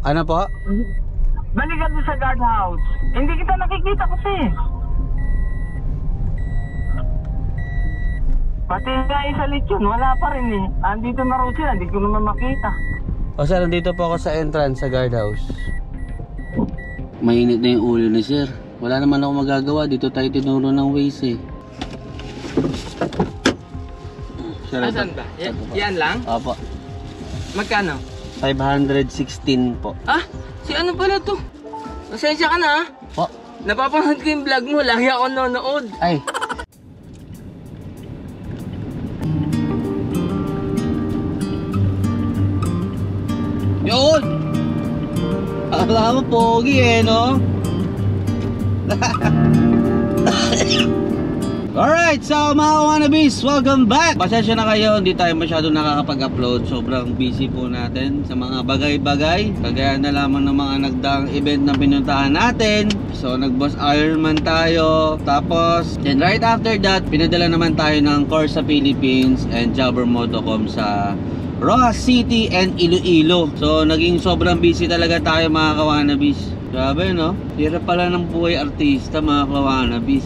Ano po? Balikan doon sa guardhouse. Hindi kita nakikita kasi. Pati nga isa lechon, wala pa rin eh. Andito na rin sila, hindi ko naman makita. O sir, nandito po ako sa entrance sa guardhouse. Mainit na yung ulo ni sir. Wala naman ako magagawa. Dito tayo tinuro ng Waze eh. Sir, asan ba? Yan lang? Opo. Magkano? 516 po. Ah, si ano pala to? Pasensya ka na ha? Po. Napapanood ko yung vlog mo, lagi ako nanonood. Ay. Yun! Akala mo pogi eh, no? Alright, so mga wannabes, welcome back! Pasensya na kayo, hindi tayo masyado nakakapag-upload. Sobrang busy po natin sa mga bagay-bagay. Kagaya na lamang ng mga nagdaang event na pinuntahan natin. So nag-boss Ironman tayo. Tapos, then right after that, pinadala naman tayo ng Corsa Philippines and Jabber Motocom sa Rojas City and Iloilo. So naging sobrang busy talaga tayo mga kawanabis. Grabe no? Hirap pala ng buhay artista mga kawanabis.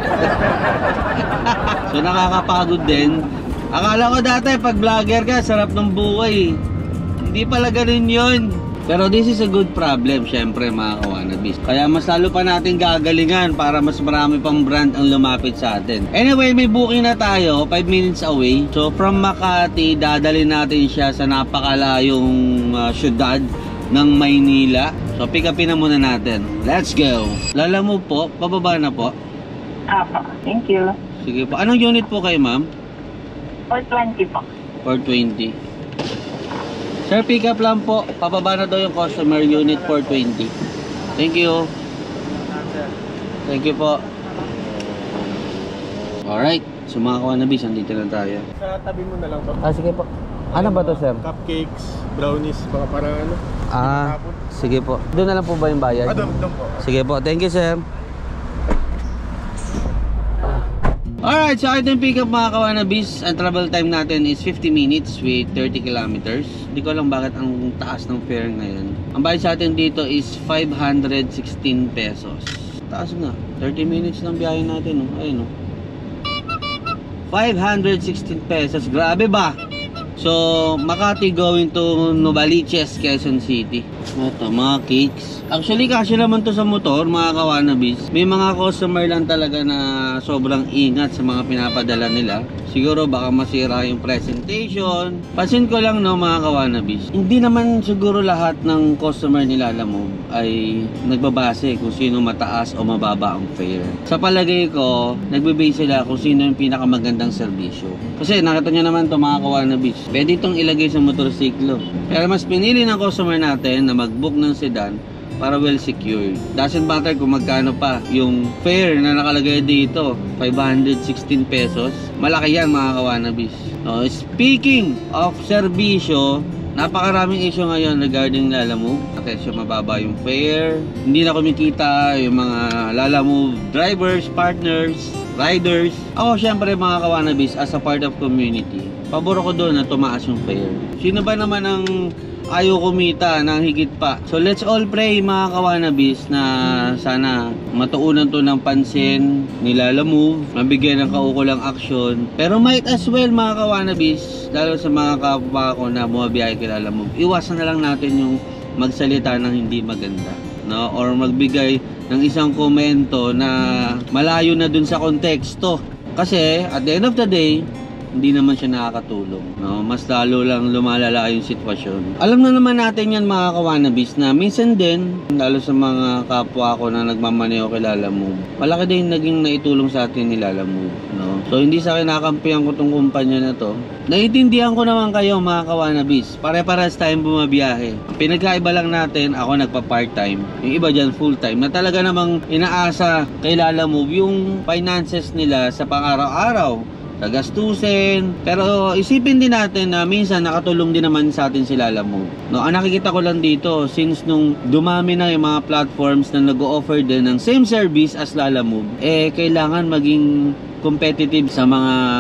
So nakakapagod din. Akala ko dati pag vlogger ka sarap ng buhay. Hindi pala ganun yun. Pero this is a good problem syempre mga kawanabis. Kaya mas lalo pa natin gagalingan para mas marami pang brand ang lumapit sa atin. Anyway, may booking na tayo 5 minutes away. So from Makati, dadalhin natin siya sa napakalayong syudad ng Maynila. So pick upin na muna natin. Let's go. Lala mo po, pababa na po. Apa, thank you. Sige po. Anong unit po kayo ma'am? 420 po. 420. Sir, pick up lang po. Pababa na daw yung customer, unit 420. Thank you. Thank you po. Alright. So mga kawanabis, andito na tayo. Sa tabi mo na lang to. Ah, sige po. Ano ba to sir? Cupcakes, brownies, baka parang ano. Ah, sige po. Doon na lang po ba yung bayad? Doon po. Sige po. Thank you sir. Alright, so ito yung pick up mga kawanabis. Ang travel time natin is 50 minutes with 30 kilometers. Hindi ko alam bakit ang taas ng fare ngayon. Ang bayad sa atin dito is 516 pesos. Taas nga. 30 minutes lang biyahe natin. Oh. Ayun, oh. 516 pesos. Grabe ba? So, Makati going to Novaliches, Quezon City. Ito, mga cakes. Actually, kasi naman to sa motor, mga kawanabis. May mga customer lang talaga na sobrang ingat sa mga pinapadala nila. Siguro baka masira yung presentation. Pansin ko lang no mga kawanabis. Hindi naman siguro lahat ng customer nila alam mo ay nagbabase kung sino mataas o mababa ang fare. Sa palagay ko, nagbe-base sila kung sino yung pinakamagandang serbisyo. Kasi nakita nyo naman to mga kawanabis. Pwede itong ilagay sa motorsiklo. Pero mas pinili ng customer natin na mag-book ng sedan para well secured. Doesn't matter kung magkano pa yung fare na nakalagay dito, 516 pesos. Malaki yan mga kawanabis. So, speaking of serbisyo, napakaraming issue ngayon regarding Lalamove. Atensyo, mababa yung fare. Hindi na kumikita yung mga Lalamove drivers, partners, riders. Ako syempre mga kawanabis as a part of community, pabor ko doon na tumaas yung fare. Sino ba naman ang ayaw kumita ng higit pa? So let's all pray mga kawanabis na sana matuunan to ng pansin ni Lalamove, mabigyan ng kaukulang aksyon. Pero might as well mga kawanabis, lalo sa mga kapwa ko na bumabiyahe kay Lalamove, iwasan na lang natin yung magsalita ng hindi maganda, no? Or magbigay ng isang komento na malayo na dun sa konteksto. Kasi at the end of the day, hindi naman siya nakakatulong, no? Mas lalo lang lumalala yung sitwasyon. Alam na naman natin yan mga kawanabis na minsan din, lalo sa mga kapwa ko na nagmamaneho kay Lalamove, malaki din naging naitulong sa atin ni Lalamove, no? So hindi sa akin nakakampihan ko tong kumpanya na to. Naiintindihan ko naman kayo mga kawanabis, pare-pares tayong bumabiyahe. Pinagkaiba lang natin, ako nagpa-part-time, yung iba dyan full-time, na talaga namang inaasa kay Lalamove yung finances nila sa pang-araw-araw, gastusin. Pero isipin din natin na minsan nakatulong din naman sa atin si Lalamove, no? Ang nakikita ko lang dito, since nung dumami na yung mga platforms na nag-o-offer din ng same service as Lalamove, kailangan maging competitive sa mga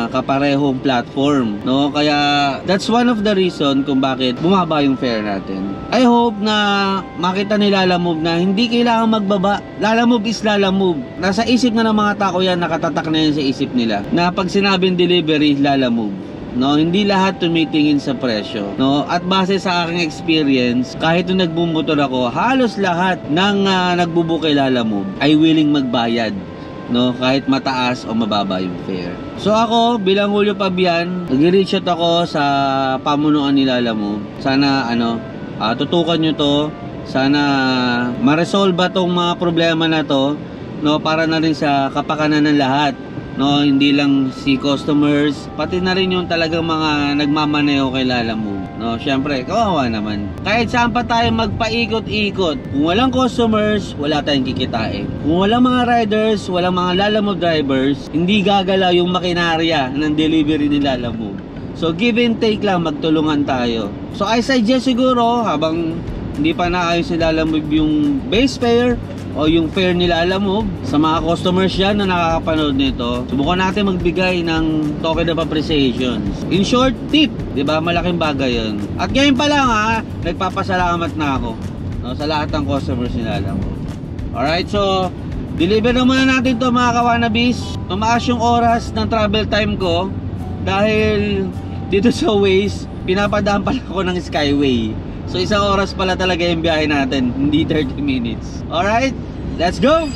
kaparehong platform, no? Kaya that's one of the reason kung bakit bumaba yung fare natin. I hope na makita ni Lalamove na hindi kailangan magbaba. Lalamove is Lalamove. Nasa isip na ng mga tao yan, nakatatak na yan sa isip nila na pag sinabing delivery, Lalamove. No, hindi lahat tumitingin sa presyo, no? At base sa aking experience, kahit nung nagbumotor ako, halos lahat ng nagbubook kay Lalamove ay willing magbayad, no? Kahit mataas o mababa yung fare. So ako, bilang Julio Pabian, nag-reach out ako sa pamunuan ni Lalamove. Sana tutukan nyo to. Sana ma-resolve tong mga problema na to, no? Para na rin sa kapakanan ng lahat. No, hindi lang si customers, pati na rin yung talagang mga nagmamaneho kay Lalamove. No, syempre, kawawa naman. Kahit saan pa tayo magpaikot-ikot, kung walang customers, wala tayong kikitain. Kung walang mga riders, walang mga Lalamove drivers, hindi gagalaw yung makinarya ng delivery ni Lalamove. So, give and take lang, magtulungan tayo. So, I suggest siguro, habang hindi pa naayos ni Lalamove yung base fare, o yung fare nila Lalamove, sa mga customers yan na nakakapanood nito, subukan natin magbigay ng token of appreciation. In short, tip, di ba? Malaking bagay yun. At ngayon pa lang nagpapasalamat na ako, no, sa lahat ng customers nila Lalamove. Alright, so deliver na muna natin to mga kawanabis. Tumaas yung oras ng travel time ko dahil dito sa Waze, pinapadaan pala ako ng Skyway. So isang oras pala talaga yung biyahe natin, hindi 30 minutes. Alright, let's go!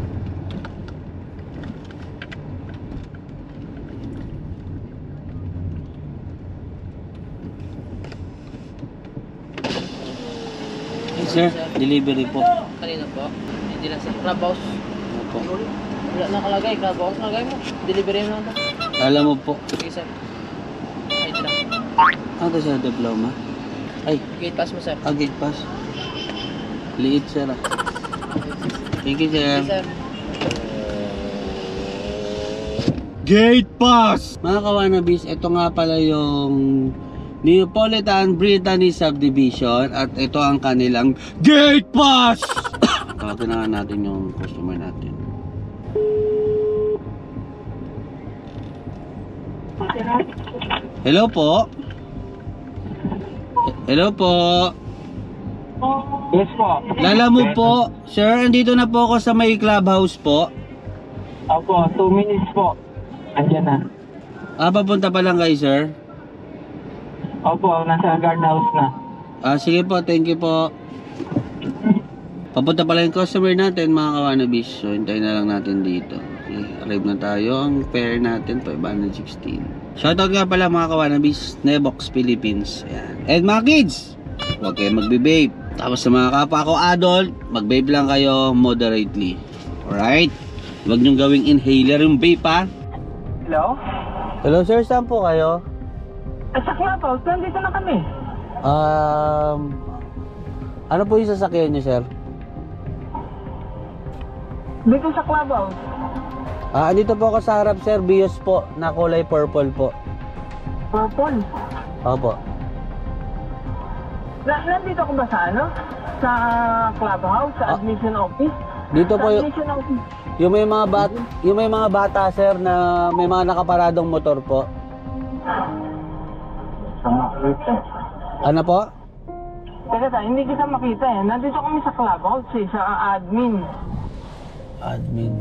Hey sir, delivery po. Kanina po, hindi lang sa Clubhouse. Opo. Wala nakalagay, Clubhouse nakalagay mo. Delivery mo lang. Lalamove po. Sige sir. Ay, ito lang. Ito sir, diploma. Ay, Gate pass mo sir. gate pass. Liit sir. Thank you sir. Sige sir. Gate pass! Mga kawanabis, ito nga pala yung Neapolitan Brittany Subdivision at ito ang kanilang gate pass! Tawagin na nga natin yung customer natin. Hello po. Hello po. Yes po. Lalamove po. Sir, andito na po ako sa may clubhouse po. Opo, 2 minutes po. Andiyan na. Papunta pa lang kayo sir? Opo, nasa guardhouse na. Sige po, thank you po. Papunta pala yung customer natin mga kawanabis. So, hintayin na lang natin dito. Okay, arrive na tayo. Ang fare natin, 516. Shoutout nga pala mga kawanabis, Nebox Philippines. Ayan. And mga kids, huwag kayo magbe-vape. Tapos sa mga kapwa ko adult, mag-vape lang kayo moderately. Alright? Huwag nyo gawing inhaler yung vape ha. Hello? Hello sir, saan po kayo? Sa Clubhouse, nandito na kami. Ano po yung sasakyan nyo sir? Dito sa Clubhouse. Andito po ako sa harap sir, Bios po, na kulay purple po. Purple. Opo. Nandito ko ba sa ano? Sa Clubhouse, sa admission office? Dito Sa po yung, admission office. yung may mga bata sir na may mga nakaparadong motor po. Ano po? Teka, hindi kita makita eh. Nandito kami sa Clubhouse eh, sa admin. Admin.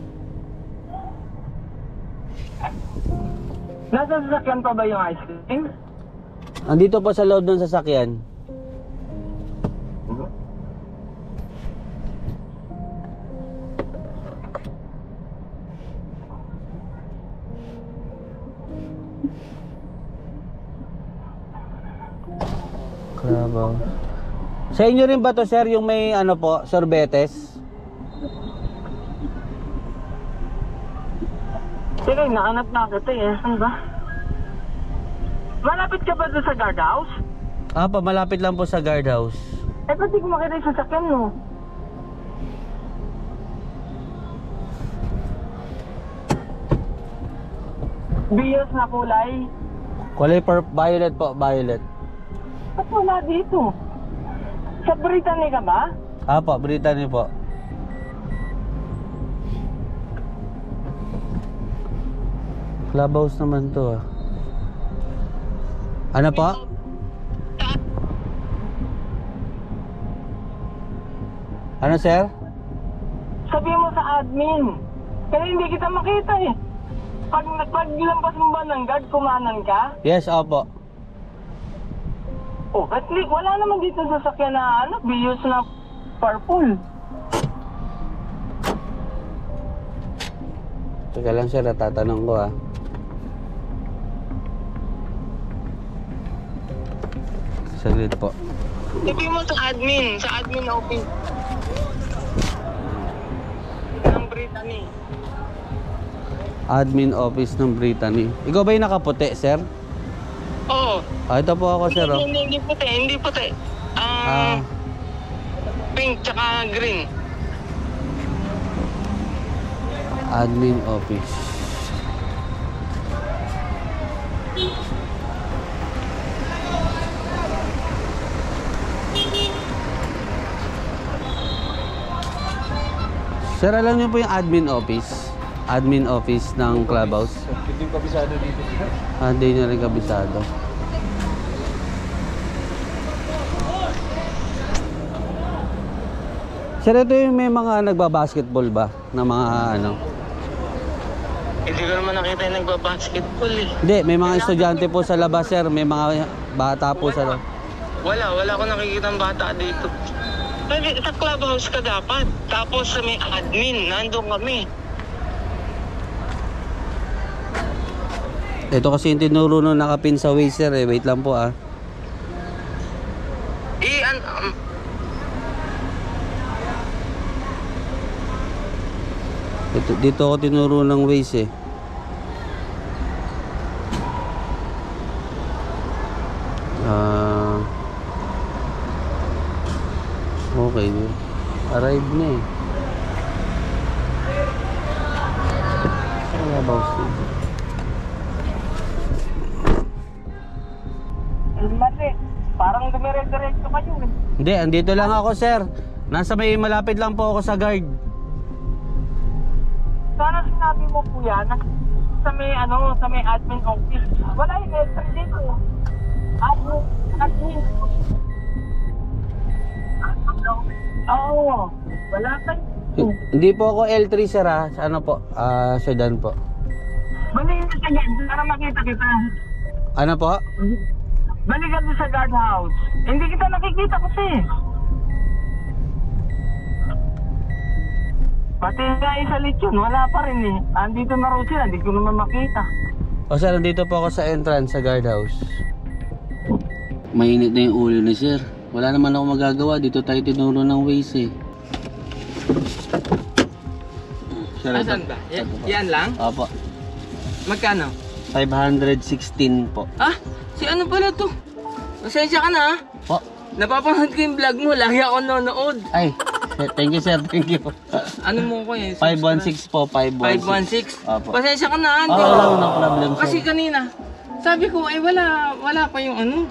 Nasa sasakyan pa ba yung ice cream? Andito po sa loob ng sasakyan. Clubhouse. Sa inyo rin ba to sir yung may ano po, sorbetes? Sige, nahanap na kita eh. Saan ba? Malapit ka ba doon sa guardhouse? Malapit lang po sa guardhouse. Eh, ba't di ko makita yung sasakyan mo? Bios na kulay. Kulay violet po, violet. Ba't wala dito? Sa Brittany ka ba? Brittany po. Clubhouse naman to ah. Ano po? Ano sir? Sabi mo sa admin. Kaya hindi kita makita eh. Pag lampas mo ba ng guard, kumanan ka? Yes, opo. Oh, at least wala naman dito sa sakyan na Vios na purple. Teka lang sir, tatanong ko ah. Saglit po. Sabi mo sa admin office. Ng Brittany. Admin office ng Brittany. Ikaw ba yung nakaputi, sir? Oo. Ah, ito po ako, sir. Oh. Hindi puti. Pink tsaka green. Admin office. Sir, alam niyo po yung admin office? Admin office ng Clubhouse. Hindi ko kabisado dito. Ah, hindi niya rin kabisado. Sir, ito yung may mga nagbabasketball ba? Na mga ano? Hindi ko naman nakita yung nagbabasketball eh. Hindi, may mga estudyante po sa labas, sir. May mga bata po sa labas. Wala ko nakikita ng bata dito. Sa clubhouse ka dapat. Tapos sa may admin, nandun kami. Ito kasi yung tinuro nung nakapin sa Waze, sir. Eh. Wait lang po ah. Dito ako tinuro ng Waze eh. Okay. Arrive na eh. Wala ba ako? Mali. Parang dumire-diretso kayo eh. Hindi, andito lang ako, sir. Nasa may malapit lang po ako sa guard. Sana sinabi mo po yan sa may admin office. Wala yung entry dito. Admin. Oo. Wala kayo. Hindi po ako L3, sir ha. Ano po? Sedan po. Balik ka yan para makita kita. Ano po? Balik ka doon sa guardhouse. Hindi kita nakikita kasi. Pati nga isa lechon, wala pa rin eh. Andito na raw sila, hindi ko naman makita. O sir, nandito po ako sa entrance sa guardhouse. Mainit na yung ulo ni sir. Wala naman ako magagawa. Dito tayo tinuro ng Waze eh. Sir, Asan ba? Yan lang? Opo. Magkano? 516 po. Ah, si ano pala to? Pasensya ka na ha? Po. Napapanood ko yung vlog mo, lagi ako nanonood. Ay, thank you sir, thank you. Ano mo ko eh? 516 po, 516. 516? Opo. Pasensya ka na ha? Oo, wala ko ng problem sir. Kasi kanina, sabi ko ay wala pa yung ano.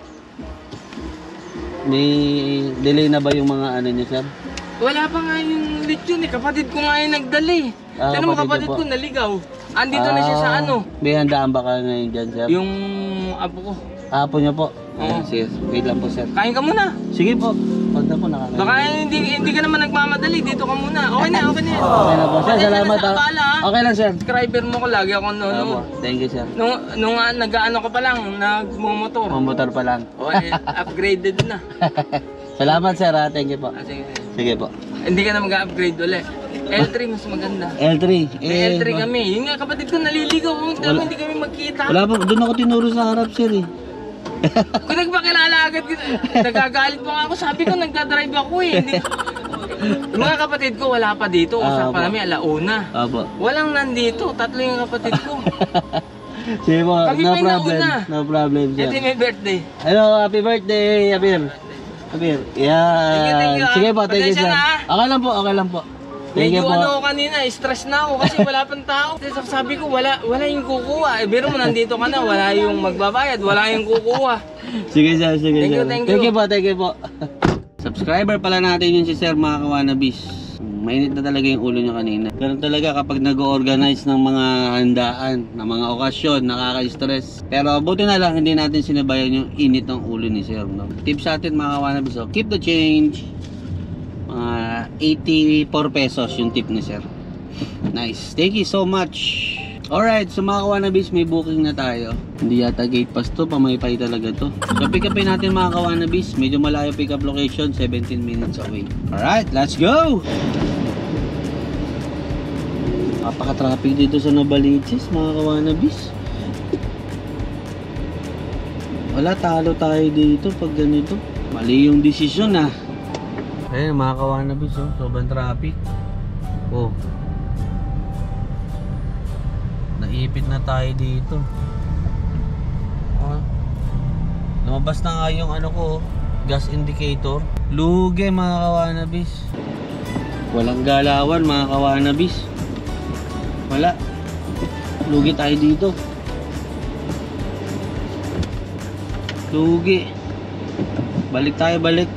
May delay na ba yung mga ano niyo sir? Wala pa nga yung lechon eh. Kapatid ko nga yung nagdali. Ah, Tignan mo kapatid kapatid niyo po. ko naligaw. Andito na siya sa ano. May handaan ba ka ngayon dyan sir? Yung apo ko. Apo niyo po? Oo. Sige, wait lang po sir. Kain ka muna. Sige po, pag na po nakakain. Baka hindi ka naman nagmamadali. Dito ka muna. Okay na. Okay na po sir, salamat ha. Bahala ha. Okay lang sir. Subscriber mo ko lagi ako Opo, nanonood. thank you sir. Nung nag-ano ka pa lang, nagmumotor. Mamotor pa lang. O eh, upgraded na. Salamat sir ha, thank you po. Sige. Sige po. Hindi ka na mag-upgrade ulit. L3 mas maganda. L3. May L3 kami. Yun nga kapatid ko naliligaw. Hindi kami magkita. Wala po, doon ako tinuro sa harap sir eh. Kung nagpakilala agad kita, nagagalit pa nga ako. Sabi ko nagdadrive ako eh. Yung mga kapatid ko wala pa dito. Usap pa namin alauna. Apo. Walang nandito. Tatlo yung kapatid ko. Sige po, Kami no pa yung problem. nauna. No problem sir. Ito yung may birthday. Hello, happy birthday, Abir. Abir. Yeah. Thank you, Sige po, thank you Pasensya sir. na, ah. Okay lang po, okay lang po. Thank you Medyo po. ano ko kanina, stress na ako kasi wala pang tao. Kasi sabi ko wala yung kukuha. Eh biro mo nandito ka na, wala yung magbabayad, wala yung kukuha. Sige sir, sige Thank sir. you, thank Thank you. you po, thank you po. Subscriber pala natin yun si sir mga kawanabis. Mainit na talaga yung ulo niya kanina. Ganun talaga kapag nag-organize ng mga handaan, ng mga okasyon, nakaka-stress. Pero buti na lang hindi natin sinabayan yung init ng ulo ni sir, no? Tips sa atin mga kawanabis, so keep the change. 84 pesos yung tip ni sir. Nice, thank you so much. Alright, so mga kawanabis, may booking na tayo. Hindi yata gate pass to, pamaypay talaga to. So pick upin natin mga kawanabis. Medyo malayo pick up location, 17 minutes away. Alright, let's go! Napaka-traffic dito sa Novaliches mga kawanabis. Wala, talo tayo dito pag ganito. Mali yung desisyon ah. Ayun mga kawanabis, oh, sobrang traffic. Oh, naipit na tayo dito. Lumabas na nga yung ano ko, gas indicator. Lugi mga kawanabis. Walang galawan mga kawanabis. Wala. Lugi tayo dito. Lugi. Balik tayo, balik.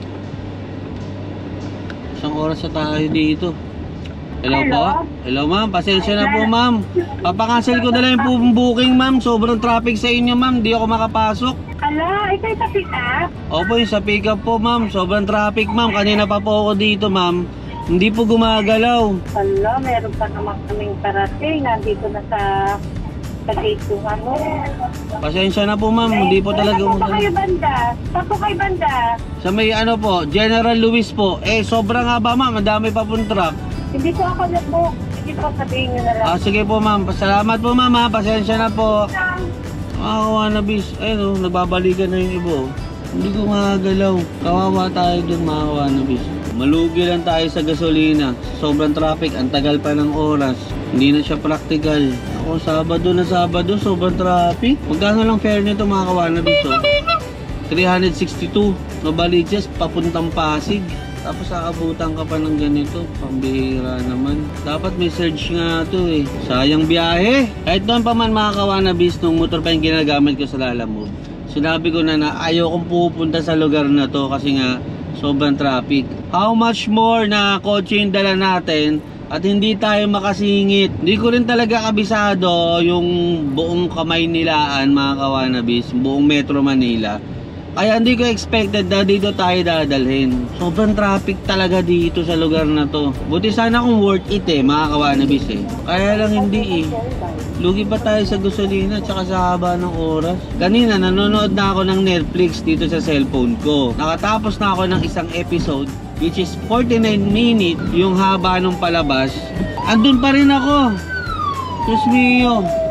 Isang oras na tayo dito. Hello po? Hello ma'am, pasensya na po ma'am. Papakancel ko na lang yung booking ma'am. Sobrang traffic sa inyo ma'am, di ako makapasok. Ala, ito yung sa pick up? Opo, yung sa pick up po ma'am. Sobrang traffic ma'am, kanina pa po ako dito ma'am. Hindi po gumagalaw. Ala, meron pa naman kaming parating. Nandito na sa gate yung ano. Pasensya na po ma'am, hindi po talaga Saan po kayo banda? Saan po kayo banda? Sa may ano po, General Luis po. Eh, sobrang haba ma'am, madami pa pong truck. Hindi po ako nag-book. Sige po, sabihin nyo na lang. Sige po ma'am, salamat po ma'am ha. Pasensya na po. Kawanabis, ayun oh, nagbabalikan na yung iba oh. Hindi ko magagalaw. Kawawa tayo dun mga kawanabis. Malugi lang tayo sa gasolina. Sobrang traffic, ang tagal pa ng oras. Hindi na siya practical. Ako, Sabado na Sabado, sobrang traffic. Magkano lang fare nito mga kawanabis oh? 362. Novaliches, papuntang Pasig. Tapos aabutan ka pa ng ganito, pambihira naman. Dapat may surge nga to eh. Sayang biyahe. Kahit doon pa man mga kawanabis, nung motor pa yung ginagamit ko sa Lalamove, sinabi ko na ayaw kong pupunta sa lugar na to kasi nga sobrang traffic. How much more na kotse yung dala natin at hindi tayo makasingit. Hindi ko rin talaga kabisado yung buong Kamaynilaan mga kawanabis, buong Metro Manila. Kaya hindi ko expected na dito tayo dadalhin. Sobrang traffic talaga dito sa lugar na to. Buti sana kung worth it eh, mga kawanabis eh. Kaya lang hindi eh. Lugi pa tayo sa gasolina tsaka sa haba ng oras. Kanina nanonood na ako ng Netflix dito sa cellphone ko. Nakatapos na ako ng isang episode which is 49 minutes yung haba ng palabas. Andun pa rin ako. Diyos mio.